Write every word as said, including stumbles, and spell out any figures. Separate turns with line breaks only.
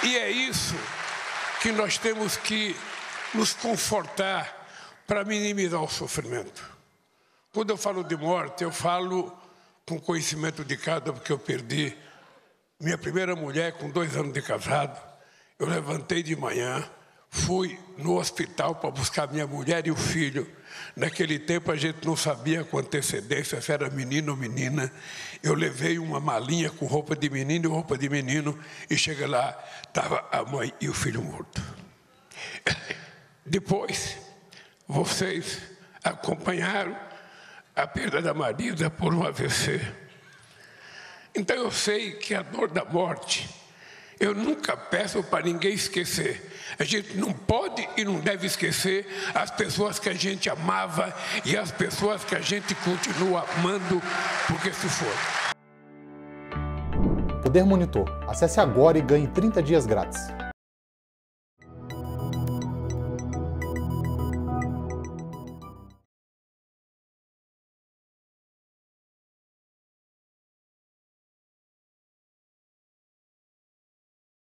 E é isso que nós temos que nos confortar para minimizar o sofrimento. Quando eu falo de morte, eu falo com conhecimento de causa, porque eu perdi minha primeira mulher com dois anos de casado. Eu levantei de manhã, fui no hospital para buscar minha mulher e o filho. Naquele tempo a gente não sabia com antecedência se era menino ou menina. Eu levei uma malinha com roupa de menino e roupa de menino e cheguei lá, estava a mãe e o filho morto. Depois, vocês acompanharam a perda da Marisa por um A V C. Então eu sei que a dor da morte, eu nunca peço para ninguém esquecer. A gente não pode e não deve esquecer as pessoas que a gente amava e as pessoas que a gente continua amando, porque se for.
Poder Monitor. Acesse agora e ganhe trinta dias grátis.